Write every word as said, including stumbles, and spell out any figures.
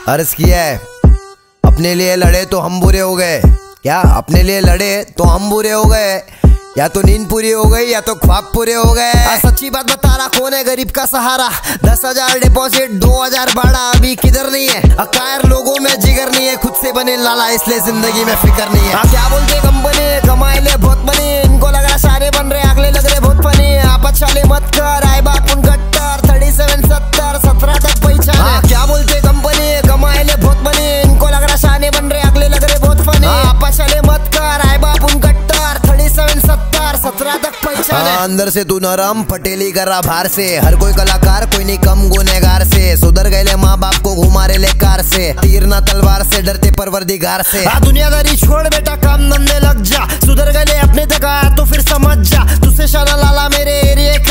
अर्ज किया है, अपने लिए लड़े तो हम बुरे हो गए। क्या अपने लिए लड़े तो हम बुरे हो गए? या तो नींद पूरी हो गई या तो ख्वाब पूरे हो गए। सच्ची बात बता रहा, कौन है गरीब का सहारा? दस हजार डिपॉजिट, दो हजार भाड़ा, अभी किधर नहीं है। अकायर लोगों में जिगर नहीं है, खुद से बने लाला इसलिए जिंदगी में फिक्र नहीं है। क्या बोलते कंपनी कमाए ले बहुत बनी, इनको लग रहा सारे बन रहे, अगले लग रहे बहुत फनी। आप अच्छा ले मत कर, आए बात उन गट्टर थर्टी सेवन सत्तर सत्रह तक पहचान। क्या बोलते कंपनी कमाए ले बहुत बनी, इनको लग रहा सारे बन रहे, अगले लग रहे बहुत फनी। आप अच्छा ले मत कर, आए बाप उन गट्टर थर्टी सेवन सत्तर सत्रह तक पहचान। अंदर से तू नरम पटेली कर रहा बाहर से, हर कोई कलाकार कोई नहीं कम गुनेगार से। सुधर गए माँ बाप को घुमारे ले कार से, तीर ना तलवार से डरते परवरदिगार से। दुनियादारी छोड़ बेटा काम धंधे लग जा, सुधर गए अपने तक आया तो फिर समझ जा। तुझसे शाना लाला मेरे एरिया